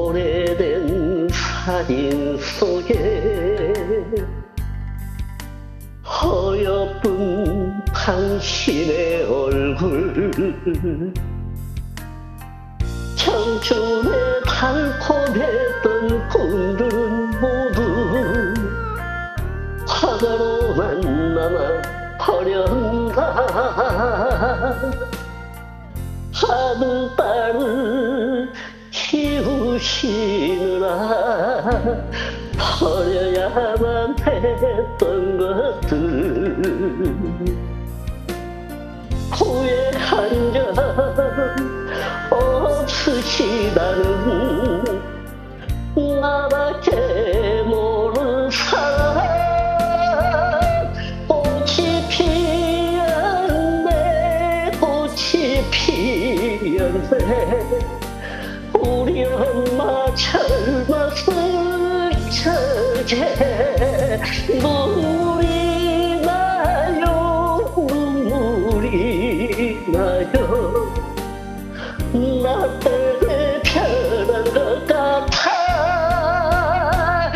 오래된 사진 속에 허여쁜 당신의 얼굴, 청춘에 달콤했던 꿈들은 모두 화가로만 남아 버렸나. 하늘딸을 키우시느라 버려야만 했던 것들, 후회한 적 없으시다는 나밖에 모르는 사람. 꽃이 피었네, 꽃이 피었네. 우리 엄마 젊었을 적에 눈물이 나요, 눈물이 나요. 나 때문에 변한 것 같아.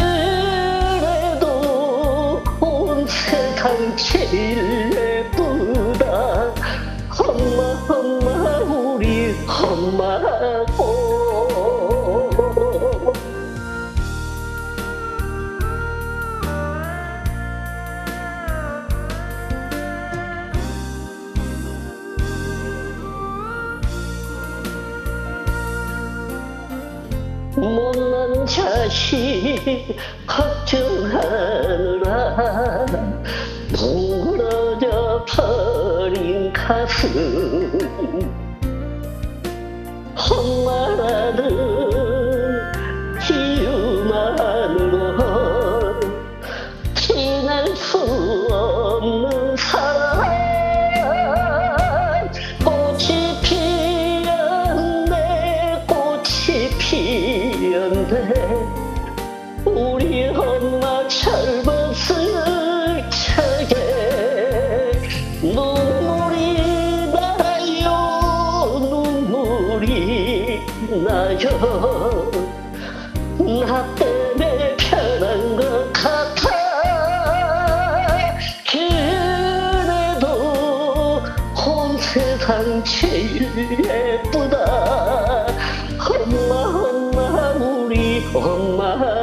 그래도 온 세상 제일 예쁘다. 엄마, 엄마, 우리 엄마고. 못난 자식 걱정하느라 뭉그러져 버린 가슴, 엄마라는 기움만으로 지낼 수 없는 사람. 꽃이 피었네, 꽃이 피었네. 우리 엄마 젊었을 적에 눈물이 나요, 눈물이 나요. 나 때문에 변한 것 같아. 그래도 온 세상 제일 예쁘다. 엄마, 엄마, 우리 엄마.